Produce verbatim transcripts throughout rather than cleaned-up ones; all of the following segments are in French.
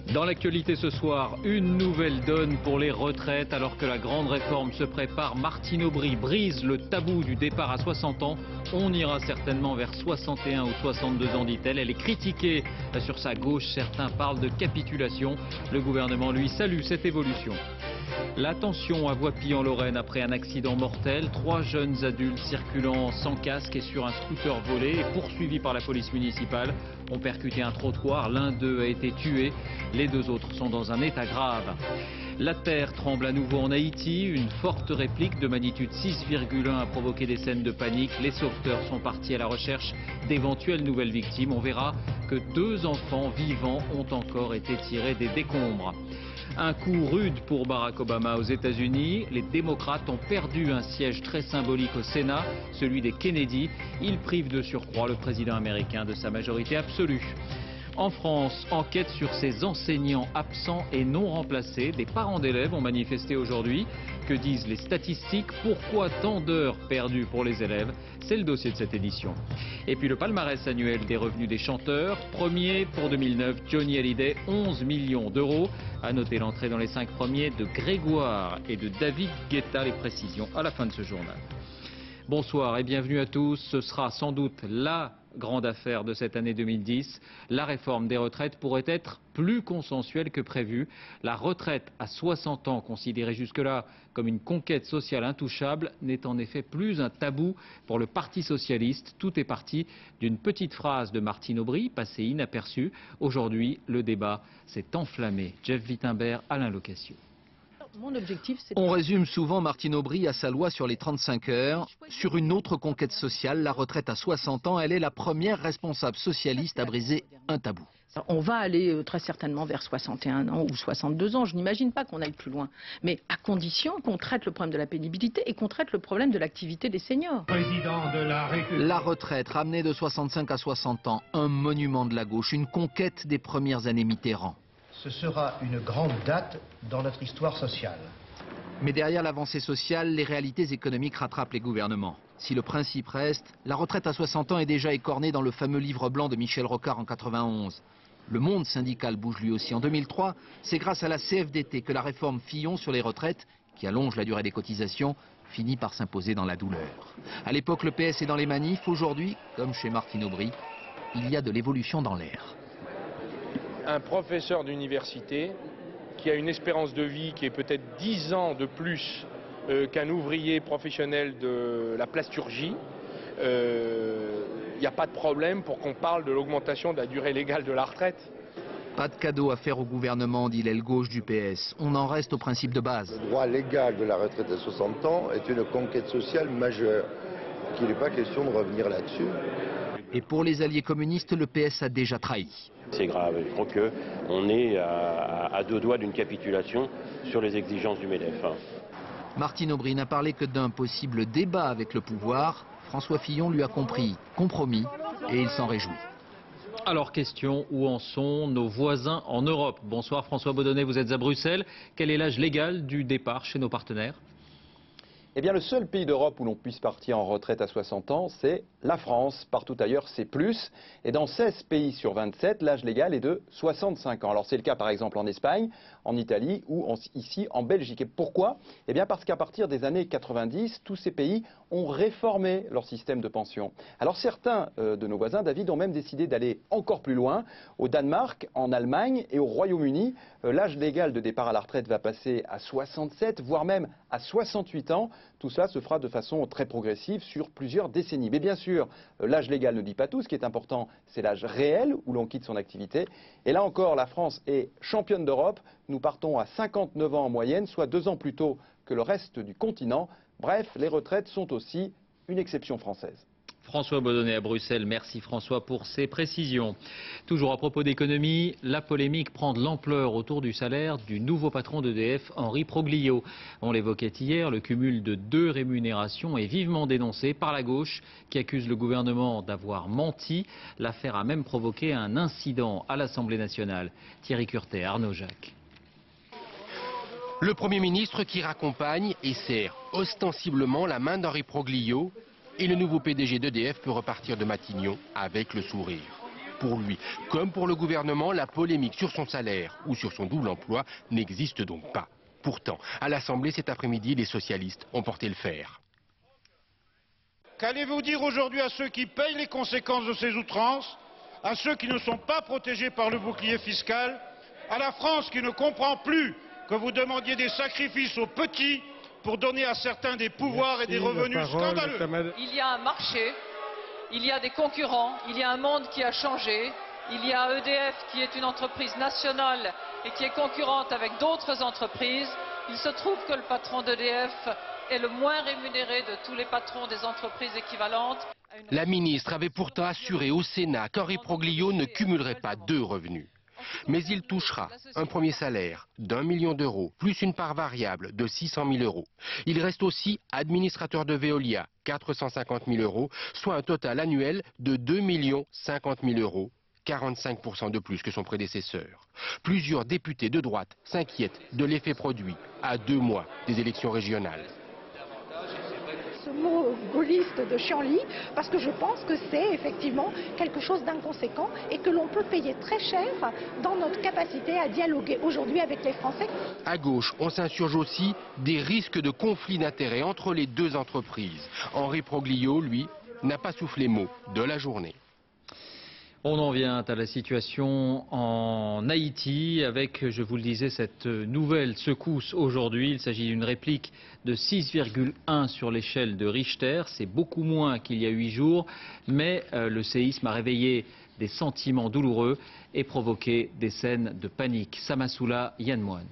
Dans l'actualité ce soir, une nouvelle donne pour les retraites. Alors que la grande réforme se prépare, Martine Aubry brise le tabou du départ à soixante ans. On ira certainement vers soixante et un ou soixante-deux ans, dit-elle. Elle est critiquée sur sa gauche. Certains parlent de capitulation. Le gouvernement, lui, salue cette évolution. La tension à Voipy en Lorraine après un accident mortel. Trois jeunes adultes circulant sans casque et sur un scooter volé et poursuivis par la police municipale ont percuté un trottoir. L'un d'eux a été tué. Les deux autres sont dans un état grave. La terre tremble à nouveau en Haïti. Une forte réplique de magnitude six virgule un a provoqué des scènes de panique. Les sauveteurs sont partis à la recherche d'éventuelles nouvelles victimes. On verra que deux enfants vivants ont encore été tirés des décombres. Un coup rude pour Barack Obama aux États-Unis. Les démocrates ont perdu un siège très symbolique au Sénat, celui des Kennedy. Ils privent de surcroît le président américain de sa majorité absolue. En France, enquête sur ces enseignants absents et non remplacés. Des parents d'élèves ont manifesté aujourd'hui. Que disent les statistiques? Pourquoi tant d'heures perdues pour les élèves? C'est le dossier de cette édition. Et puis le palmarès annuel des revenus des chanteurs. Premier pour deux mille neuf, Johnny Hallyday, onze millions d'euros. À noter l'entrée dans les cinq premiers de Grégoire et de David Guetta. Les précisions à la fin de ce journal. Bonsoir et bienvenue à tous. Ce sera sans doute la grande affaire de cette année deux mille dix. La réforme des retraites pourrait être plus consensuelle que prévu. La retraite à soixante ans, considérée jusque-là comme une conquête sociale intouchable, n'est en effet plus un tabou pour le Parti socialiste. Tout est parti d'une petite phrase de Martine Aubry, passée inaperçue. Aujourd'hui, le débat s'est enflammé. Jeff Wittenberg, Alain Locassio. Mon objectif, c'est... On résume souvent Martine Aubry à sa loi sur les trente-cinq heures. Sur une autre conquête sociale, la retraite à soixante ans, elle est la première responsable socialiste à briser un tabou. On va aller très certainement vers soixante et un ans ou soixante-deux ans. Je n'imagine pas qu'on aille plus loin. Mais à condition qu'on traite le problème de la pénibilité et qu'on traite le problème de l'activité des seniors. Président de la République. La retraite ramenée de soixante-cinq à soixante ans, un monument de la gauche, une conquête des premières années Mitterrand. Ce sera une grande date dans notre histoire sociale. Mais derrière l'avancée sociale, les réalités économiques rattrapent les gouvernements. Si le principe reste, la retraite à soixante ans est déjà écornée dans le fameux livre blanc de Michel Rocard en quatre-vingt-onze. Le monde syndical bouge lui aussi. En deux mille trois, c'est grâce à la C F D T que la réforme Fillon sur les retraites, qui allonge la durée des cotisations, finit par s'imposer dans la douleur. À l'époque, le P S est dans les manifs. Aujourd'hui, comme chez Martine Aubry, il y a de l'évolution dans l'air. Un professeur d'université qui a une espérance de vie qui est peut-être dix ans de plus euh, qu'un ouvrier professionnel de la plasturgie, il euh, n'y a pas de problème pour qu'on parle de l'augmentation de la durée légale de la retraite. Pas de cadeau à faire au gouvernement, dit l'aile gauche du P S. On en reste au principe de base. Le droit légal de la retraite à soixante ans est une conquête sociale majeure. Il n'est pas question de revenir là-dessus. Et pour les alliés communistes, le P S a déjà trahi. C'est grave, je crois qu'on est à, à deux doigts d'une capitulation sur les exigences du MEDEF. Martine Aubry n'a parlé que d'un possible débat avec le pouvoir. François Fillon lui a compris, compromis, et il s'en réjouit. Alors question, où en sont nos voisins en Europe? Bonsoir François Baudonnet, vous êtes à Bruxelles. Quel est l'âge légal du départ chez nos partenaires? Eh bien, le seul pays d'Europe où l'on puisse partir en retraite à soixante ans, c'est la France. Partout ailleurs, c'est plus. Et dans seize pays sur vingt-sept, l'âge légal est de soixante-cinq ans. Alors, c'est le cas, par exemple, en Espagne, en Italie ou en, ici en Belgique. Et pourquoi? Eh bien, parce qu'à partir des années quatre-vingt-dix, tous ces pays ont réformé leur système de pension. Alors, certains euh, de nos voisins, David, ont même décidé d'aller encore plus loin. Au Danemark, en Allemagne et au Royaume-Uni, euh, l'âge légal de départ à la retraite va passer à soixante-sept, voire même à soixante-huit ans. Tout cela se fera de façon très progressive sur plusieurs décennies. Mais bien sûr, l'âge légal ne dit pas tout. Ce qui est important, c'est l'âge réel où l'on quitte son activité. Et là encore, la France est championne d'Europe. Nous partons à cinquante-neuf ans en moyenne, soit deux ans plus tôt que le reste du continent. Bref, les retraites sont aussi une exception française. François Baudonnet à Bruxelles, merci François pour ces précisions. Toujours à propos d'économie, la polémique prend de l'ampleur autour du salaire du nouveau patron d'E D F, Henri Proglio. On l'évoquait hier, le cumul de deux rémunérations est vivement dénoncé par la gauche qui accuse le gouvernement d'avoir menti. L'affaire a même provoqué un incident à l'Assemblée nationale. Thierry Curtet, Arnaud Jacques. Le Premier ministre qui raccompagne et serre ostensiblement la main d'Henri Proglio. Et le nouveau P D G d'E D F peut repartir de Matignon avec le sourire. Pour lui, comme pour le gouvernement, la polémique sur son salaire ou sur son double emploi n'existe donc pas. Pourtant, à l'Assemblée cet après-midi, les socialistes ont porté le fer. Qu'allez-vous dire aujourd'hui à ceux qui payent les conséquences de ces outrances, à ceux qui ne sont pas protégés par le bouclier fiscal, à la France qui ne comprend plus que vous demandiez des sacrifices aux petits pour donner à certains des pouvoirs Merci, et des revenus scandaleux. Il y a un marché, il y a des concurrents, il y a un monde qui a changé, il y a E D F qui est une entreprise nationale et qui est concurrente avec d'autres entreprises. Il se trouve que le patron d'E D F est le moins rémunéré de tous les patrons des entreprises équivalentes. La ministre avait pourtant assuré au Sénat qu'Henri Proglio ne cumulerait pas deux revenus. Mais il touchera un premier salaire d'un million d'euros, plus une part variable de six cent mille euros. Il reste aussi administrateur de Veolia, quatre cent cinquante mille euros, soit un total annuel de deux millions cinquante mille euros, quarante-cinq pour cent de plus que son prédécesseur. Plusieurs députés de droite s'inquiètent de l'effet produit à deux mois des élections régionales. Ce mot gaulliste de Chianli, parce que je pense que c'est effectivement quelque chose d'inconséquent et que l'on peut payer très cher dans notre capacité à dialoguer aujourd'hui avec les Français. À gauche, on s'insurge aussi des risques de conflit d'intérêts entre les deux entreprises. Henri Proglio, lui, n'a pas soufflé mot de la journée. On en vient à la situation en Haïti avec, je vous le disais, cette nouvelle secousse aujourd'hui. Il s'agit d'une réplique de six virgule un sur l'échelle de Richter. C'est beaucoup moins qu'il y a huit jours, mais euh, le séisme a réveillé des sentiments douloureux et provoqué des scènes de panique. Samassoula, Yann Moine.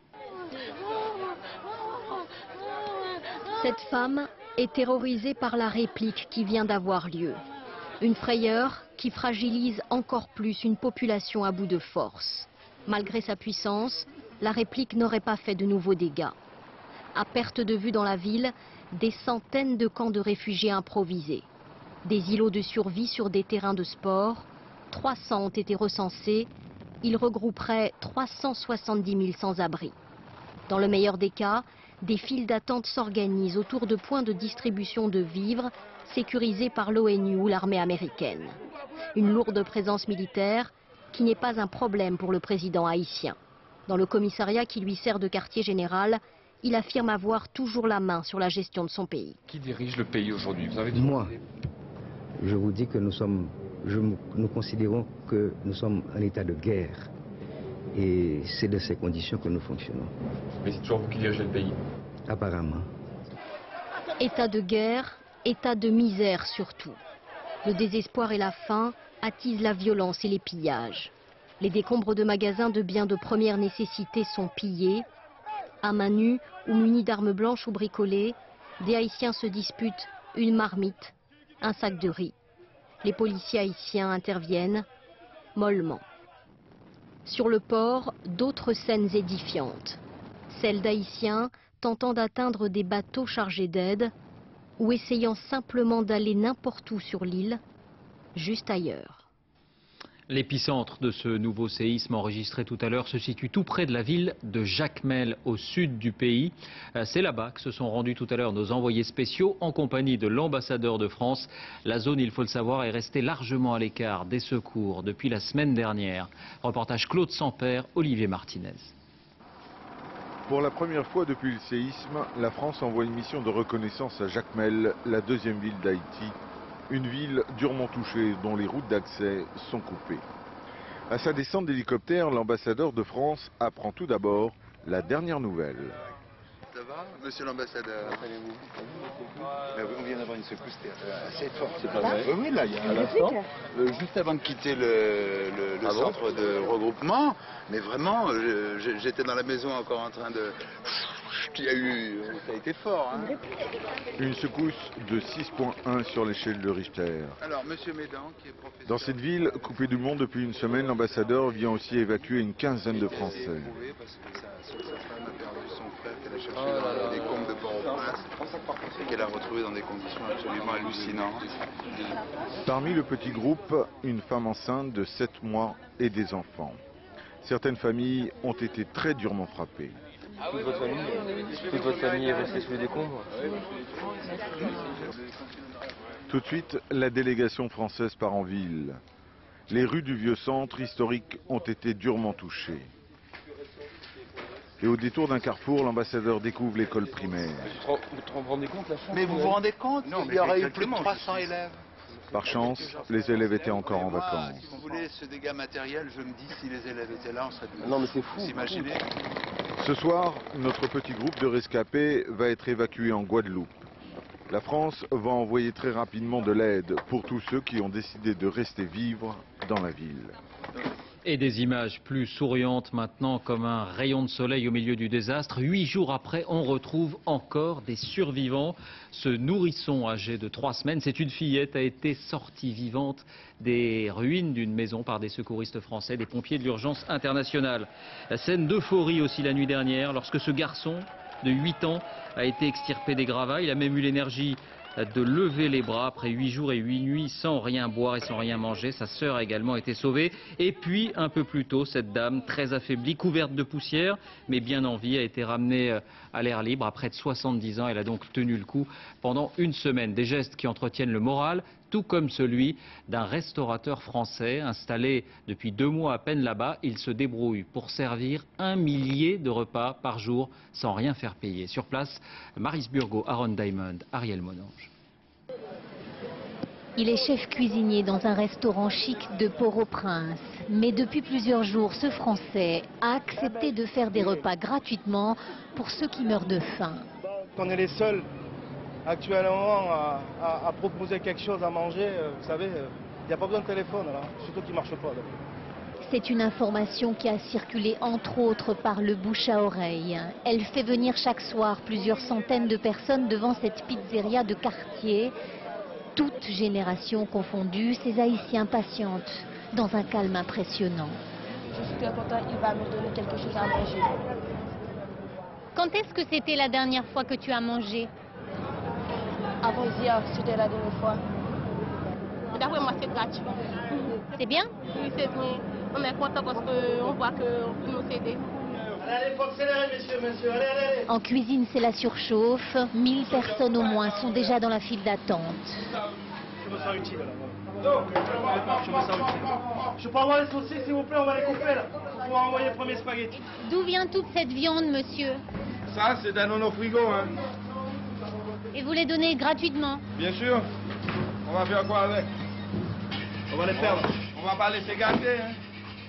Cette femme est terrorisée par la réplique qui vient d'avoir lieu. Une frayeur qui fragilise encore plus une population à bout de force. Malgré sa puissance, la réplique n'aurait pas fait de nouveaux dégâts. À perte de vue dans la ville, des centaines de camps de réfugiés improvisés. Des îlots de survie sur des terrains de sport. trois cents ont été recensés. Ils regrouperaient trois cent soixante-dix mille sans-abri. Dans le meilleur des cas, des files d'attente s'organisent autour de points de distribution de vivres sécurisés par l'ONU ou l'armée américaine. Une lourde présence militaire qui n'est pas un problème pour le président haïtien. Dans le commissariat qui lui sert de quartier général, il affirme avoir toujours la main sur la gestion de son pays. Qui dirige le pays aujourd'hui? Vous avez dit... Moi, je vous dis que nous sommes, je, nous considérons que nous sommes en état de guerre. Et c'est de ces conditions que nous fonctionnons. Mais c'est toujours vous qui dirigez le pays? Apparemment. État de guerre, état de misère surtout. Le désespoir et la faim attisent la violence et les pillages. Les décombres de magasins de biens de première nécessité sont pillés. À main nue ou munis d'armes blanches ou bricolées, des Haïtiens se disputent une marmite, un sac de riz. Les policiers haïtiens interviennent mollement. Sur le port, d'autres scènes édifiantes. Celles d'Haïtiens tentant d'atteindre des bateaux chargés d'aide ou essayant simplement d'aller n'importe où sur l'île, juste ailleurs. L'épicentre de ce nouveau séisme enregistré tout à l'heure se situe tout près de la ville de Jacmel, au sud du pays. C'est là-bas que se sont rendus tout à l'heure nos envoyés spéciaux en compagnie de l'ambassadeur de France. La zone, il faut le savoir, est restée largement à l'écart des secours depuis la semaine dernière. Reportage Claude Sampère, Olivier Martinez. Pour la première fois depuis le séisme, la France envoie une mission de reconnaissance à Jacmel, la deuxième ville d'Haïti. Une ville durement touchée dont les routes d'accès sont coupées. À sa descente d'hélicoptère, l'ambassadeur de France apprend tout d'abord la dernière nouvelle. Ça va, monsieur l'ambassadeur? On vient d'avoir une secousse assez forte. C'est pas vrai? Oui, oui, là, il y a un instant, euh, juste avant de quitter le, le, le ah centre bon de regroupement. Mais vraiment, j'étais dans la maison encore en train de... Il y a eu... Ça a été fort, hein. Une secousse de six virgule un sur l'échelle de Richter. Alors, monsieur Médan, qui est professeur... Dans cette ville, coupée du monde depuis une semaine, l'ambassadeur vient aussi évacuer une quinzaine de Français. Qu'elle a cherché oh dans des combes de Port-au-Prince et qu'elle a retrouvé dans des conditions absolument hallucinantes. Parmi le petit groupe, une femme enceinte de sept mois et des enfants. Certaines familles ont été très durement frappées. Toute votre famille, toute votre famille est restée sous les décombres? Tout de suite, la délégation française part en ville. Les rues du vieux centre historique ont été durement touchées. Et au détour d'un carrefour, l'ambassadeur découvre l'école primaire. Vous vous rendez compte la chance? Mais vous vous rendez compte? Il y aurait eu plus de trois cents élèves. Par chance, les élèves étaient encore en Moi, vacances. si vous voulez, ce dégât matériel, je me dis, si les élèves étaient là, on serait... Non mais c'est fou. Vous imaginez? Ce soir, notre petit groupe de rescapés va être évacué en Guadeloupe. La France va envoyer très rapidement de l'aide pour tous ceux qui ont décidé de rester vivre dans la ville. Et des images plus souriantes maintenant, comme un rayon de soleil au milieu du désastre. Huit jours après, on retrouve encore des survivants. Ce nourrisson âgé de trois semaines, c'est une fillette, a été sortie vivante des ruines d'une maison par des secouristes français, des pompiers de l'urgence internationale. La scène d'euphorie aussi la nuit dernière, lorsque ce garçon de huit ans a été extirpé des gravats. Il a même eu l'énergie de lever les bras après huit jours et huit nuits sans rien boire et sans rien manger. Sa sœur a également été sauvée. Et puis, un peu plus tôt, cette dame, très affaiblie, couverte de poussière, mais bien en vie, a été ramenée à l'air libre. À près de soixante-dix ans, elle a donc tenu le coup pendant une semaine. Des gestes qui entretiennent le moral, tout comme celui d'un restaurateur français installé depuis deux mois à peine là-bas. Il se débrouille pour servir un millier de repas par jour sans rien faire payer. Sur place, Maris Burgot, Aaron Diamond, Ariel Monange. Il est chef cuisinier dans un restaurant chic de Port-au-Prince. Mais depuis plusieurs jours, ce Français a accepté de faire des repas gratuitement pour ceux qui meurent de faim. On est les seuls actuellement à, à, à proposer quelque chose à manger, euh, vous savez, il euh, n'y a pas besoin de téléphone, là, surtout qu'il ne marche pas. C'est une information qui a circulé entre autres par le bouche à oreille. Elle fait venir chaque soir plusieurs centaines de personnes devant cette pizzeria de quartier. Toutes générations confondues, ces Haïtiens patientent dans un calme impressionnant. Je suis très content, il va me donner quelque chose à manger. Quand est-ce que c'était la dernière fois que tu as mangé? Avant-hier, c'était la dernière fois. D'après moi, c'est gratuit. C'est bien? Oui, c'est bien. On est content parce qu'on voit qu'on peut nous aider. Allez, il faut accélérer, messieurs, messieurs. Allez, allez, allez. En cuisine, c'est la surchauffe. mille personnes au moins sont déjà dans la file d'attente. Je me sens utile, là. Je me sens utile. Je peux avoir les saucisses, s'il vous plaît, on va les couper, là. On va envoyer le premier spaghetti. D'où vient toute cette viande, monsieur? Ça, c'est dans nos frigos, hein. Et vous les donnez gratuitement? Bien sûr. On va faire quoi avec? On va les perdre. On va pas laisser gâter. Hein.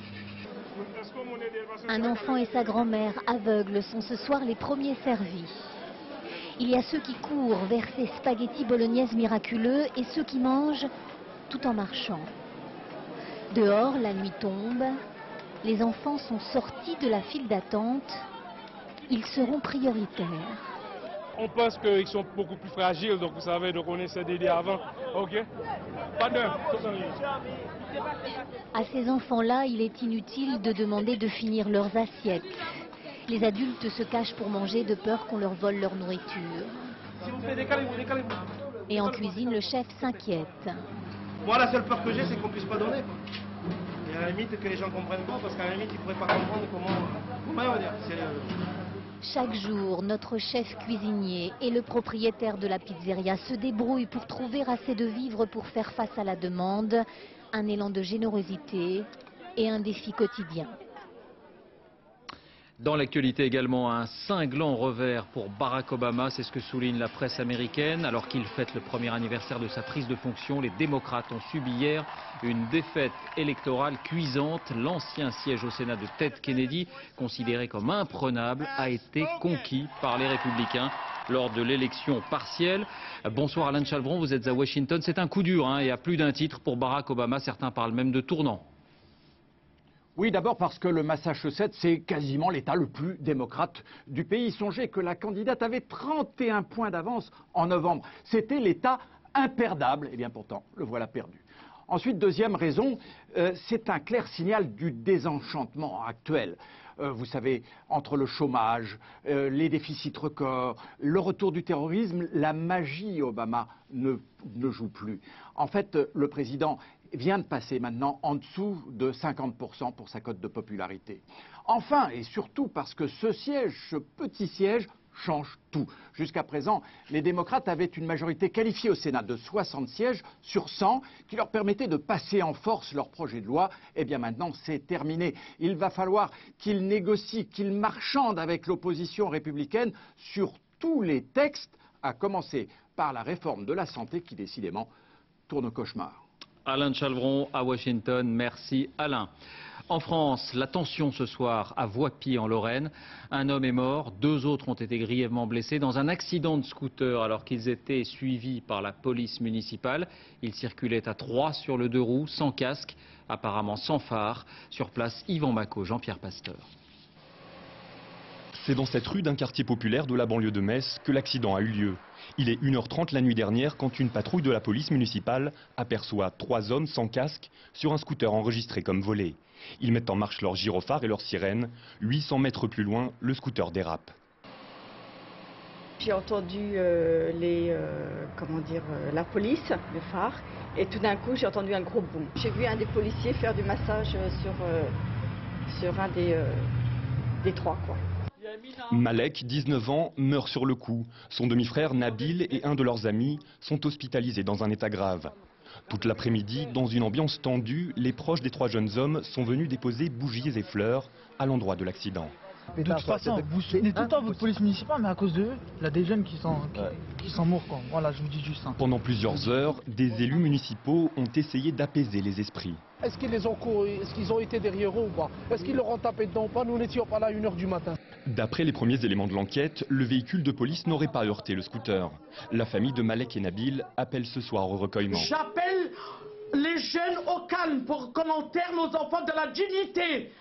Un enfant et sa grand-mère aveugles sont ce soir les premiers servis. Il y a ceux qui courent vers ces spaghettis bolognaises miraculeux et ceux qui mangent tout en marchant. Dehors, la nuit tombe. Les enfants sont sortis de la file d'attente. Ils seront prioritaires. On pense qu'ils sont beaucoup plus fragiles, donc vous savez, donc on essaie d'aider avant. Ok? Pas d'heure. À ces enfants-là, il est inutile de demander de finir leurs assiettes. Les adultes se cachent pour manger de peur qu'on leur vole leur nourriture. S'il vous plaît, décalez-vous, décalez-vous. Et en cuisine, le chef s'inquiète. Moi, la seule peur que j'ai, c'est qu'on ne puisse pas donner. Et à la limite, que les gens ne comprennent pas, parce qu'à la limite, ils ne pourraient pas comprendre comment... Comment on va dire c'est, euh... Chaque jour, notre chef cuisinier et le propriétaire de la pizzeria se débrouillent pour trouver assez de vivres pour faire face à la demande. Un élan de générosité et un défi quotidien. Dans l'actualité également, un cinglant revers pour Barack Obama, c'est ce que souligne la presse américaine. Alors qu'il fête le premier anniversaire de sa prise de fonction, les démocrates ont subi hier une défaite électorale cuisante. L'ancien siège au Sénat de Ted Kennedy, considéré comme imprenable, a été conquis par les républicains lors de l'élection partielle. Bonsoir Alain Chalbron, vous êtes à Washington. C'est un coup dur hein, et à plus d'un titre pour Barack Obama. Certains parlent même de tournant. Oui, d'abord parce que le Massachusetts, c'est quasiment l'État le plus démocrate du pays. Songez que la candidate avait trente et un points d'avance en novembre. C'était l'État imperdable. Et bien pourtant, le voilà perdu. Ensuite, deuxième raison, euh, c'est un clair signal du désenchantement actuel. Euh, vous savez, entre le chômage, euh, les déficits records, le retour du terrorisme, la magie Obama ne, ne joue plus. En fait, le président vient de passer maintenant en dessous de cinquante pour cent pour sa cote de popularité. Enfin, et surtout parce que ce siège, ce petit siège, change tout. Jusqu'à présent, les démocrates avaient une majorité qualifiée au Sénat de soixante sièges sur cent qui leur permettait de passer en force leur projet de loi. Eh bien maintenant, c'est terminé. Il va falloir qu'ils négocient, qu'ils marchandent avec l'opposition républicaine sur tous les textes, à commencer par la réforme de la santé qui décidément tourne au cauchemar. Alain de Chalvron à Washington, merci Alain. En France, la tension ce soir à Voipy en Lorraine. Un homme est mort, deux autres ont été grièvement blessés dans un accident de scooter alors qu'ils étaient suivis par la police municipale. Ils circulaient à trois sur le deux roues, sans casque, apparemment sans phare. Sur place, Yvan Maco, Jean-Pierre Pasteur. C'est dans cette rue d'un quartier populaire de la banlieue de Metz que l'accident a eu lieu. Il est une heure trente la nuit dernière quand une patrouille de la police municipale aperçoit trois hommes sans casque sur un scooter enregistré comme volé. Ils mettent en marche leurs gyrophares et leurs sirènes. huit cents mètres plus loin, le scooter dérape. J'ai entendu euh, les, euh, comment dire, euh, la police, le phare, et tout d'un coup j'ai entendu un gros boom. J'ai vu un des policiers faire du massage sur, euh, sur un des, euh, des trois, quoi. Malek, dix-neuf ans, meurt sur le coup. Son demi-frère Nabil et un de leurs amis sont hospitalisés dans un état grave. Toute l'après-midi, dans une ambiance tendue, les proches des trois jeunes hommes sont venus déposer bougies et fleurs à l'endroit de l'accident. De toute façon, vous soutenez tout le temps votre police municipale, mais à cause d'eux, il y a des jeunes qui sont, qui, qui sont morts. Quoi. Voilà, je vous dis juste ça. Pendant plusieurs heures, des élus municipaux ont essayé d'apaiser les esprits. Est-ce qu'ils les ont couru, est-ce qu'ils ont été derrière eux ou pas? Est-ce qu'ils leur ont tapé dedans ou pas? Nous n'étions pas là à une heure du matin. D'après les premiers éléments de l'enquête, le véhicule de police n'aurait pas heurté le scooter. La famille de Malek et Nabil appelle ce soir au recueillement. J'appelle les jeunes au calme pour qu'on enterre nos enfants de la dignité.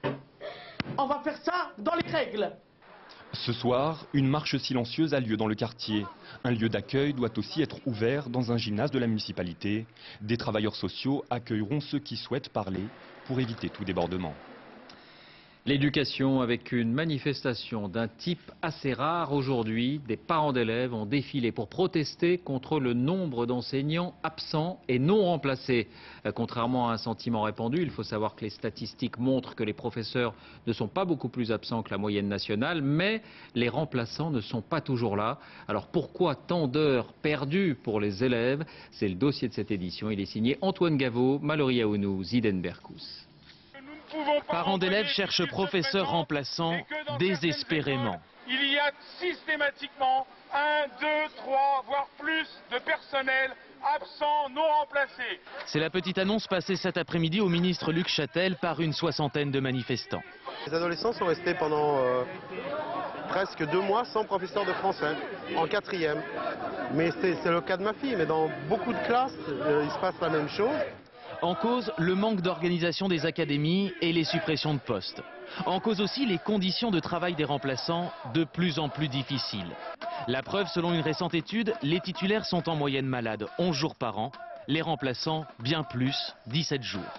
On va faire ça dans les règles. Ce soir, une marche silencieuse a lieu dans le quartier. Un lieu d'accueil doit aussi être ouvert dans un gymnase de la municipalité. Des travailleurs sociaux accueilleront ceux qui souhaitent parler pour éviter tout débordement. L'éducation avec une manifestation d'un type assez rare aujourd'hui. Des parents d'élèves ont défilé pour protester contre le nombre d'enseignants absents et non remplacés. Contrairement à un sentiment répandu, il faut savoir que les statistiques montrent que les professeurs ne sont pas beaucoup plus absents que la moyenne nationale, mais les remplaçants ne sont pas toujours là. Alors pourquoi tant d'heures perdues pour les élèves? C'est le dossier de cette édition. Il est signé Antoine Gaveau, Mallory Aounou, Ziden Berkous. Parents d'élèves cherchent professeurs remplaçants désespérément. Il y a systématiquement un, deux, trois, voire plus de personnel absent, non remplacé. C'est la petite annonce passée cet après-midi au ministre Luc Châtel par une soixantaine de manifestants. Les adolescents sont restés pendant euh, presque deux mois sans professeur de français, en quatrième. Mais c'est le cas de ma fille, mais dans beaucoup de classes, euh, il se passe la même chose. En cause, le manque d'organisation des académies et les suppressions de postes. En cause aussi, les conditions de travail des remplaçants de plus en plus difficiles. La preuve, selon une récente étude, les titulaires sont en moyenne malades onze jours par an, les remplaçants bien plus, dix-sept jours.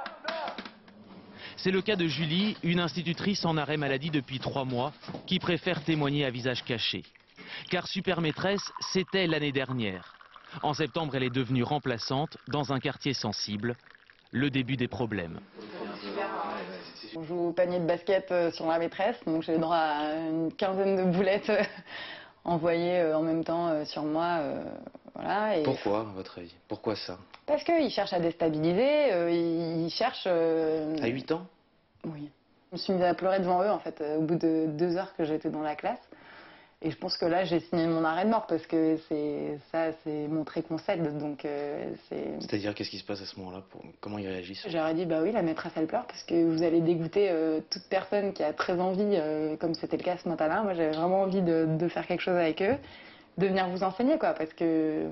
C'est le cas de Julie, une institutrice en arrêt maladie depuis trois mois, qui préfère témoigner à visage caché. Car super maîtresse, c'était l'année dernière. En septembre, elle est devenue remplaçante dans un quartier sensible. Le début des problèmes. On joue au panier de basket sur la maîtresse, donc j'ai le droit à une quinzaine de boulettes envoyées en même temps sur moi. Voilà, et... Pourquoi, à votre avis? Pourquoi ça? Parce qu'ils cherchent à déstabiliser, ils cherchent... À huit ans? Oui. Je me suis mise à pleurer devant eux, en fait, au bout de deux heures que j'étais dans la classe. Et je pense que là, j'ai signé mon arrêt de mort parce que ça, c'est montrer qu'on cède. Donc, euh, c'est... C'est-à-dire, qu'est-ce qui se passe à ce moment-là? pour... Comment ils réagissent? J'aurais dit, bah oui, la maîtresse, elle pleure parce que vous allez dégoûter euh, toute personne qui a très envie, euh, comme c'était le cas ce matin-là. Moi, j'avais vraiment envie de, de faire quelque chose avec eux, de venir vous enseigner, quoi, parce que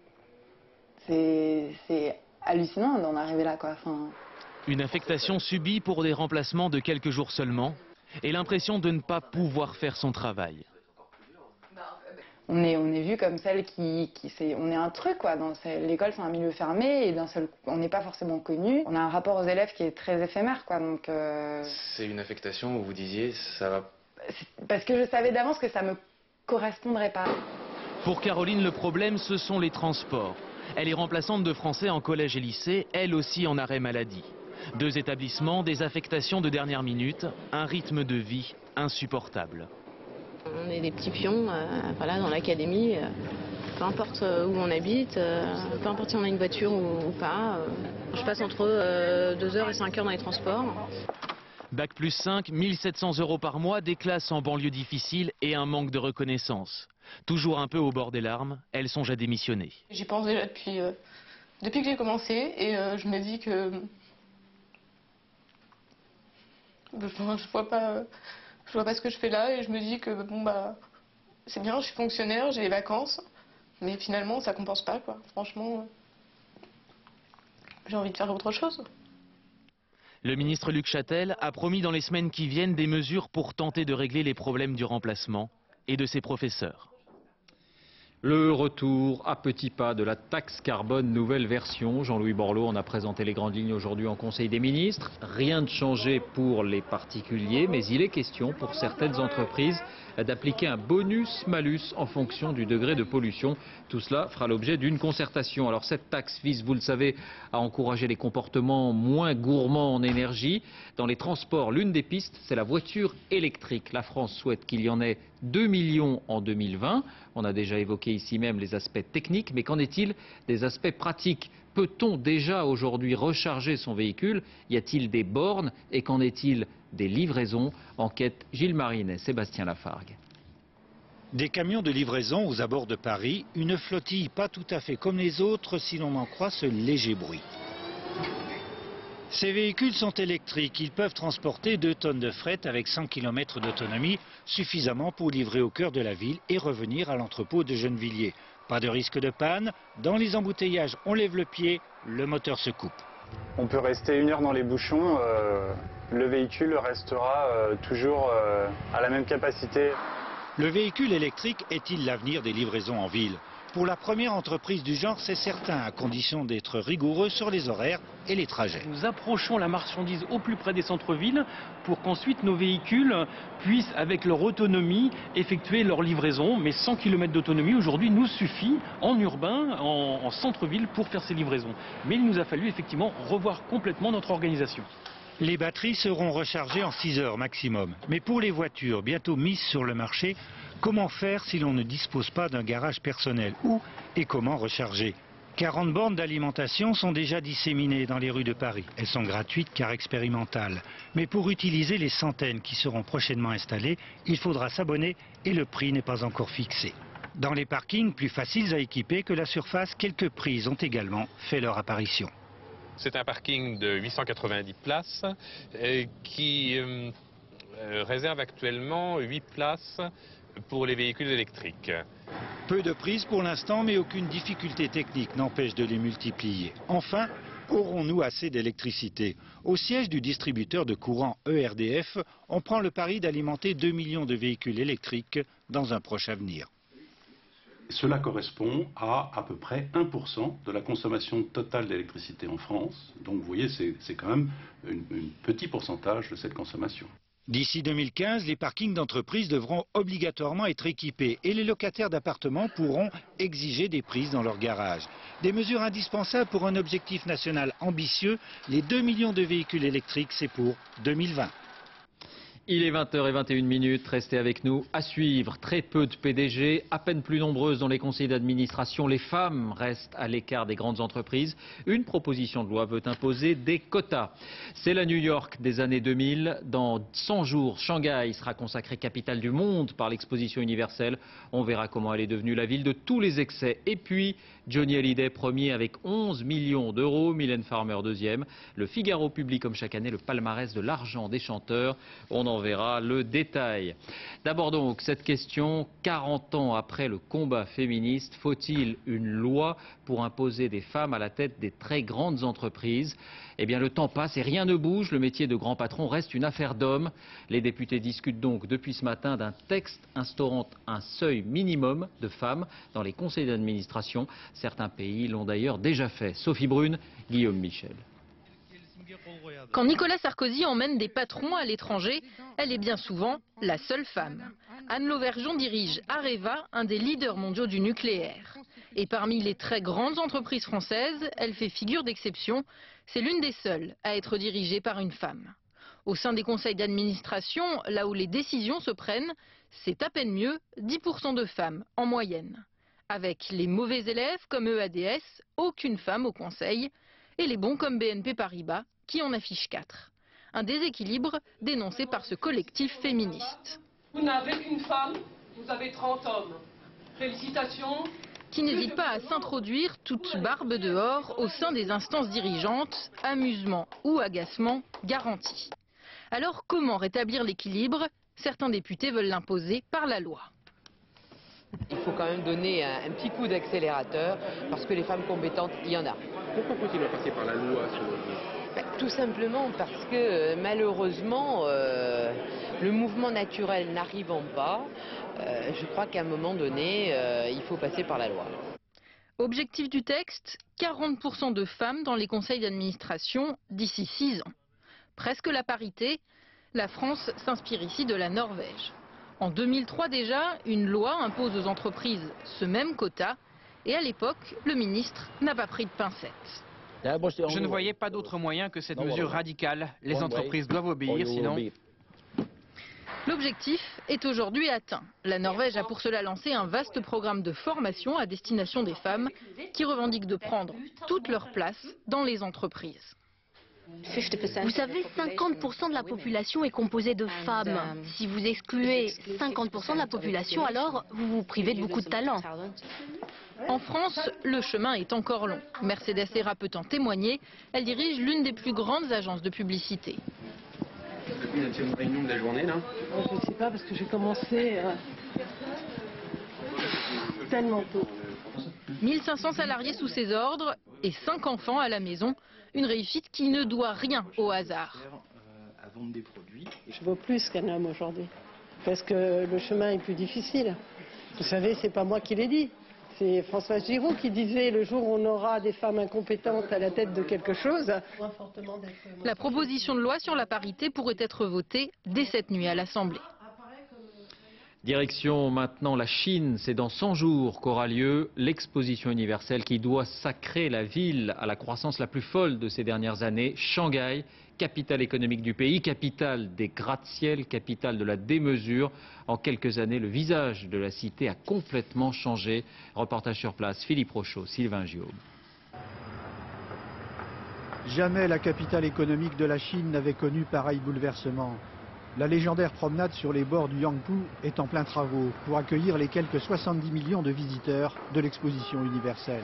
c'est hallucinant d'en arriver là, quoi. Enfin... Une affectation subie pour des remplacements de quelques jours seulement et l'impression de ne pas pouvoir faire son travail. On est, on est vu comme celle qui, qui c'est, on est un truc quoi. Dans l'école, c'est un milieu fermé et d'un seul, on n'est pas forcément connu. On a un rapport aux élèves qui est très éphémère quoi. Donc. Euh... C'est une affectation où vous disiez ça va. Parce que je savais d'avance que ça me correspondrait pas. Pour Caroline, le problème, ce sont les transports. Elle est remplaçante de français en collège et lycée, elle aussi en arrêt maladie. Deux établissements, des affectations de dernière minute, un rythme de vie insupportable. On est des petits pions euh, voilà, dans l'académie, euh, peu importe où on habite, euh, peu importe si on a une voiture ou, ou pas. Euh, je passe entre euh, deux heures et cinq heures dans les transports. Bac plus cinq, mille sept cents euros par mois, des classes en banlieue difficile et un manque de reconnaissance. Toujours un peu au bord des larmes, elle songe à démissionner. J'y pense déjà depuis, euh, depuis que j'ai commencé et euh, je me dis que je, je vois pas, je vois pas ce que je fais là et je me dis que bon bah c'est bien, je suis fonctionnaire, j'ai les vacances, mais finalement ça compense pas quoi. Franchement, euh, j'ai envie de faire autre chose. Le ministre Luc Châtel a promis dans les semaines qui viennent des mesures pour tenter de régler les problèmes du remplacement et de ses professeurs. Le retour à petits pas de la taxe carbone, nouvelle version. Jean-Louis Borloo en a présenté les grandes lignes aujourd'hui en Conseil des ministres. Rien de changé pour les particuliers, mais il est question pour certaines entreprises d'appliquer un bonus-malus en fonction du degré de pollution. Tout cela fera l'objet d'une concertation. Alors cette taxe vise, vous le savez, à encourager les comportements moins gourmands en énergie. Dans les transports, l'une des pistes, c'est la voiture électrique. La France souhaite qu'il y en ait deux millions en deux mille vingt. On a déjà évoqué ici même les aspects techniques, mais qu'en est-il des aspects pratiques? Peut-on déjà aujourd'hui recharger son véhicule? Y a-t-il des bornes? Et qu'en est-il des livraisons? Enquête Gilles Marine et Sébastien Lafargue. Des camions de livraison aux abords de Paris, une flottille pas tout à fait comme les autres si l'on en croit ce léger bruit. Ces véhicules sont électriques, ils peuvent transporter deux tonnes de fret avec cent kilomètres d'autonomie, suffisamment pour livrer au cœur de la ville et revenir à l'entrepôt de Gennevilliers. Pas de risque de panne, dans les embouteillages on lève le pied, le moteur se coupe. On peut rester une heure dans les bouchons, euh, le véhicule restera euh, toujours euh, à la même capacité. Le véhicule électrique est-il l'avenir des livraisons en ville? Pour la première entreprise du genre, c'est certain, à condition d'être rigoureux sur les horaires et les trajets. Nous approchons la marchandise au plus près des centres-villes pour qu'ensuite nos véhicules puissent, avec leur autonomie, effectuer leur livraison. Mais cent kilomètres d'autonomie aujourd'hui nous suffit en urbain, en, en centre-ville pour faire ces livraisons. Mais il nous a fallu effectivement revoir complètement notre organisation. Les batteries seront rechargées en six heures maximum. Mais pour les voitures bientôt mises sur le marché, comment faire si l'on ne dispose pas d'un garage personnel? Où et comment recharger? quarante bornes d'alimentation sont déjà disséminées dans les rues de Paris. Elles sont gratuites car expérimentales. Mais pour utiliser les centaines qui seront prochainement installées, il faudra s'abonner et le prix n'est pas encore fixé. Dans les parkings plus faciles à équiper que la surface, quelques prises ont également fait leur apparition. C'est un parking de huit cent quatre-vingt-dix places euh, qui euh, réserve actuellement huit places pour les véhicules électriques. Peu de prises pour l'instant, mais aucune difficulté technique n'empêche de les multiplier. Enfin, aurons-nous assez d'électricité? Au siège du distributeur de courant E R D F, on prend le pari d'alimenter deux millions de véhicules électriques dans un proche avenir. Cela correspond à à peu près un pour cent de la consommation totale d'électricité en France. Donc vous voyez, c'est quand même un petit pourcentage de cette consommation. D'ici deux mille quinze, les parkings d'entreprises devront obligatoirement être équipés et les locataires d'appartements pourront exiger des prises dans leur garage. Des mesures indispensables pour un objectif national ambitieux, les deux millions de véhicules électriques, c'est pour deux mille vingt. Il est vingt heures vingt et une minutes, restez avec nous. À suivre, très peu de P D G, à peine plus nombreuses dans les conseils d'administration. Les femmes restent à l'écart des grandes entreprises. Une proposition de loi veut imposer des quotas. C'est la New York des années deux mille. Dans cent jours, Shanghai sera consacrée capitale du monde par l'exposition universelle. On verra comment elle est devenue la ville de tous les excès. Et puis, Johnny Hallyday premier avec onze millions d'euros, Mylène Farmer deuxième. Le Figaro publie comme chaque année le palmarès de l'argent des chanteurs. On en verra le détail. D'abord donc, cette question, quarante ans après le combat féministe, faut-il une loi pour imposer des femmes à la tête des très grandes entreprises? Eh bien, le temps passe et rien ne bouge. Le métier de grand patron reste une affaire d'hommes. Les députés discutent donc depuis ce matin d'un texte instaurant un seuil minimum de femmes dans les conseils d'administration. Certains pays l'ont d'ailleurs déjà fait. Sophie Brune, Guillaume Michel. Quand Nicolas Sarkozy emmène des patrons à l'étranger, elle est bien souvent la seule femme. Anne Lauvergeon dirige Areva, un des leaders mondiaux du nucléaire. Et parmi les très grandes entreprises françaises, elle fait figure d'exception. C'est l'une des seules à être dirigée par une femme. Au sein des conseils d'administration, là où les décisions se prennent, c'est à peine mieux, dix pour cent de femmes en moyenne. Avec les mauvais élèves comme E A D S, aucune femme au conseil, et les bons comme B N P Paribas, qui en affichent quatre. Un déséquilibre dénoncé par ce collectif féministe. Vous n'avez qu'une femme, vous avez trente hommes. Félicitations. Qui n'hésite pas à s'introduire toute barbe dehors au sein des instances dirigeantes, amusement ou agacement garanti. Alors comment rétablir l'équilibre? Certains députés veulent l'imposer par la loi. Il faut quand même donner un, un petit coup d'accélérateur parce que les femmes compétentes, il y en a. Pourquoi faut-il en passer par la loi selon vous? Ben, tout simplement parce que euh, malheureusement, euh, le mouvement naturel n'arrivant pas, euh, je crois qu'à un moment donné, euh, il faut passer par la loi. Objectif du texte, quarante pour cent de femmes dans les conseils d'administration d'ici six ans. Presque la parité, la France s'inspire ici de la Norvège. En deux mille trois déjà, une loi impose aux entreprises ce même quota et à l'époque, le ministre n'a pas pris de pincettes. Je ne voyais pas d'autre moyen que cette mesure radicale. Les entreprises doivent obéir, sinon... L'objectif est aujourd'hui atteint. La Norvège a pour cela lancé un vaste programme de formation à destination des femmes qui revendiquent de prendre toute leur place dans les entreprises. Vous savez, cinquante pour cent de la population est composée de femmes. Si vous excluez cinquante pour cent de la population, alors vous vous privez de beaucoup de talent. En France, le chemin est encore long. Mercedes Héra peut en témoigner. Elle dirige l'une des plus grandes agences de publicité. Depuis la réunion de la journée, là? Je ne sais pas parce que j'ai commencé euh, tellement tôt. mille cinq cents salariés sous ses ordres et cinq enfants à la maison. Une réussite qui ne doit rien au hasard. Je vaux plus qu'un homme aujourd'hui. Parce que le chemin est plus difficile. Vous savez, c'est pas moi qui l'ai dit. C'est Françoise Giroud qui disait le jour où on aura des femmes incompétentes à la tête de quelque chose. La proposition de loi sur la parité pourrait être votée dès cette nuit à l'Assemblée. Direction maintenant la Chine, c'est dans cent jours qu'aura lieu l'exposition universelle qui doit sacrer la ville à la croissance la plus folle de ces dernières années, Shanghai, capitale économique du pays, capitale des gratte-ciel, capitale de la démesure. En quelques années, le visage de la cité a complètement changé. Reportage sur place, Philippe Rochaud, Sylvain Giaume. Jamais la capitale économique de la Chine n'avait connu pareil bouleversement. La légendaire promenade sur les bords du Yangtze est en plein travaux pour accueillir les quelques soixante-dix millions de visiteurs de l'exposition universelle.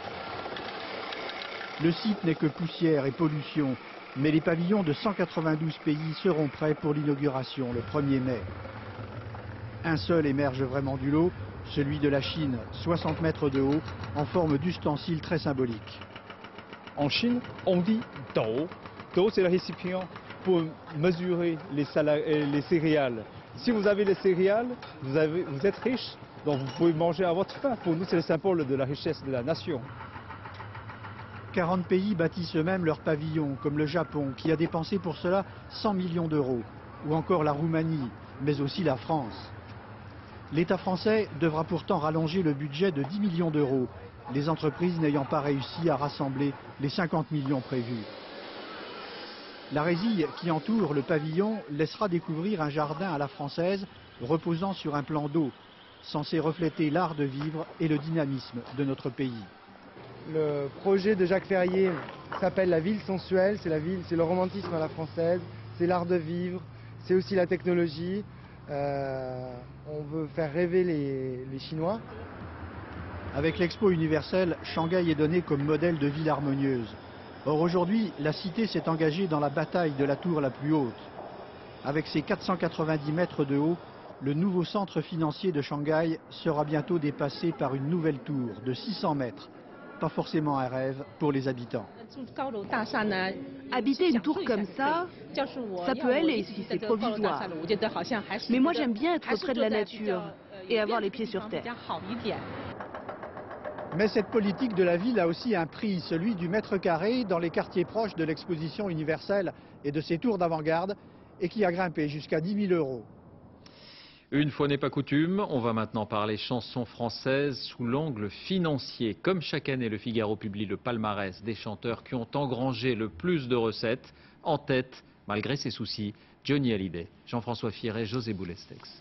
Le site n'est que poussière et pollution, mais les pavillons de cent quatre-vingt-douze pays seront prêts pour l'inauguration le premier mai. Un seul émerge vraiment du lot, celui de la Chine, soixante mètres de haut, en forme d'ustensile très symbolique. En Chine, on dit Dou. Dou, c'est le récipient pour mesurer les, les céréales. Si vous avez les céréales, vous, avez, vous êtes riche, donc vous pouvez manger à votre faim. Pour nous, c'est le symbole de la richesse de la nation. quarante pays bâtissent eux-mêmes leurs pavillons, comme le Japon, qui a dépensé pour cela cent millions d'euros, ou encore la Roumanie, mais aussi la France. L'État français devra pourtant rallonger le budget de dix millions d'euros, les entreprises n'ayant pas réussi à rassembler les cinquante millions prévus. La résille qui entoure le pavillon laissera découvrir un jardin à la française reposant sur un plan d'eau, censé refléter l'art de vivre et le dynamisme de notre pays. Le projet de Jacques Ferrier s'appelle la ville sensuelle, c'est la ville, c'est le romantisme à la française, c'est l'art de vivre, c'est aussi la technologie. Euh, on veut faire rêver les, les Chinois. Avec l'expo universelle, Shanghai est donné comme modèle de ville harmonieuse. Or aujourd'hui, la cité s'est engagée dans la bataille de la tour la plus haute. Avec ses quatre cent quatre-vingt-dix mètres de haut, le nouveau centre financier de Shanghai sera bientôt dépassé par une nouvelle tour de six cents mètres. Pas forcément un rêve pour les habitants. Habiter une tour comme ça, ça peut aller si c'est provisoire. Mais moi j'aime bien être près de la nature et avoir les pieds sur terre. Mais cette politique de la ville a aussi un prix, celui du mètre carré dans les quartiers proches de l'exposition universelle et de ses tours d'avant-garde, et qui a grimpé jusqu'à dix mille euros. Une fois n'est pas coutume, on va maintenant parler chansons françaises sous l'angle financier. Comme chaque année, le Figaro publie le palmarès des chanteurs qui ont engrangé le plus de recettes. En tête, Malgré ses soucis, Johnny Hallyday, Jean-François Firet, José Boulestex.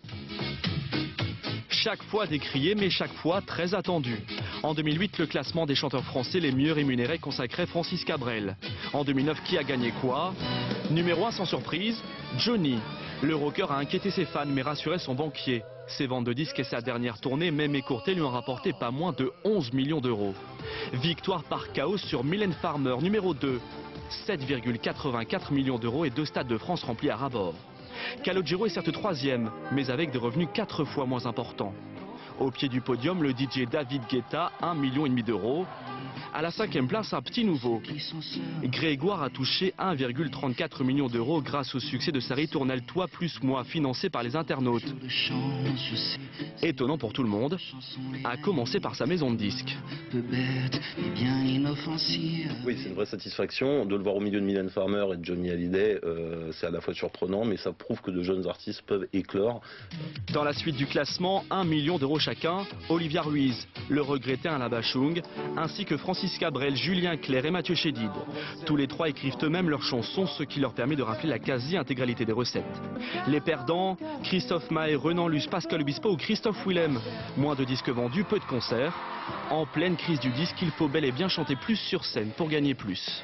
Chaque fois décrié, mais chaque fois très attendu. En deux mille huit, le classement des chanteurs français les mieux rémunérés consacrait Francis Cabrel. En deux mille neuf, qui a gagné quoi? Numéro un sans surprise, Johnny. Le rocker a inquiété ses fans mais rassuré son banquier. Ses ventes de disques et sa dernière tournée, même écourtée, lui ont rapporté pas moins de onze millions d'euros. Victoire par chaos sur Mylène Farmer, numéro deux. sept virgule quatre-vingt-quatre millions d'euros et deux stades de France remplis à ras-bord. Calogero est certes troisième, mais avec des revenus quatre fois moins importants. Au pied du podium, le D J David Guetta, un virgule cinq million d'euros. À la cinquième place, un petit nouveau. Grégoire a touché un virgule trente-quatre million d'euros grâce au succès de sa ritournelle Toi plus moi, financée par les internautes. Étonnant pour tout le monde, à commencer par sa maison de disques. Oui, c'est une vraie satisfaction. De le voir au milieu de Mylène Farmer et de Johnny Hallyday, euh, c'est à la fois surprenant, mais ça prouve que de jeunes artistes peuvent éclore. Dans la suite du classement, un million d'euros chacun, Olivia Ruiz, le regretté Alain Bachung, ainsi que Francis Cabrel, Julien Clerc et Mathieu Chédid. Tous les trois écrivent eux-mêmes leurs chansons, ce qui leur permet de rafler la quasi-intégralité des recettes. Les perdants, Christophe Maé, Renan Luce, Pascal Obispo ou Christophe Willem. Moins de disques vendus, peu de concerts. En pleine crise du disque, il faut bel et bien chanter plus sur scène pour gagner plus.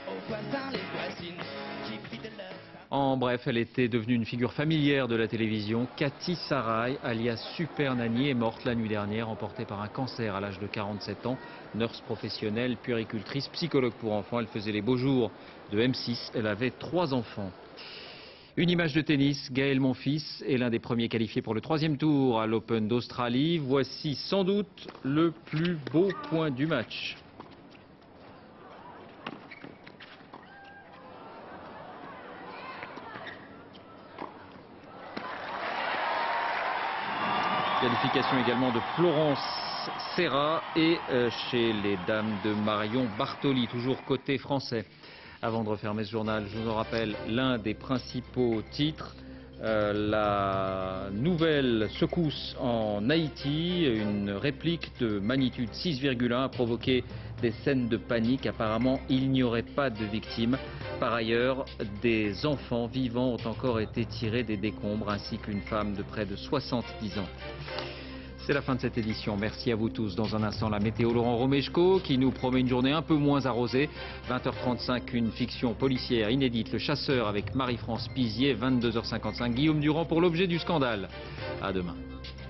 En bref, elle était devenue une figure familière de la télévision. Cathy Sarai, alias Super Nanny, est morte la nuit dernière, emportée par un cancer à l'âge de quarante-sept ans. Nurse professionnelle, puéricultrice, psychologue pour enfants, elle faisait les beaux jours de M six. Elle avait trois enfants. Une image de tennis, Gaël Monfils est l'un des premiers qualifiés pour le troisième tour à l'Open d'Australie. Voici sans doute le plus beau point du match. Qualification également de Florence Serra et euh, chez les dames de Marion Bartoli, toujours côté français. Avant de refermer ce journal, je vous en rappelle l'un des principaux titres, euh, la nouvelle secousse en Haïti, une réplique de magnitude six virgule un a provoqué des scènes de panique. Apparemment, il n'y aurait pas de victimes. Par ailleurs, des enfants vivants ont encore été tirés des décombres, ainsi qu'une femme de près de soixante-dix ans. C'est la fin de cette édition. Merci à vous tous. Dans un instant, la météo, Laurent Romeshko, qui nous promet une journée un peu moins arrosée. vingt heures trente-cinq, une fiction policière inédite, Le Chasseur, avec Marie-France Pizier. vingt-deux heures cinquante-cinq, Guillaume Durand pour l'objet du scandale. À demain.